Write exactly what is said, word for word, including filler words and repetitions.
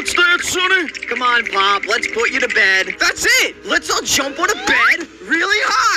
What's that, Sonny? Come on, Pop, let's put you to bed. That's it. Let's all jump on a bed really high.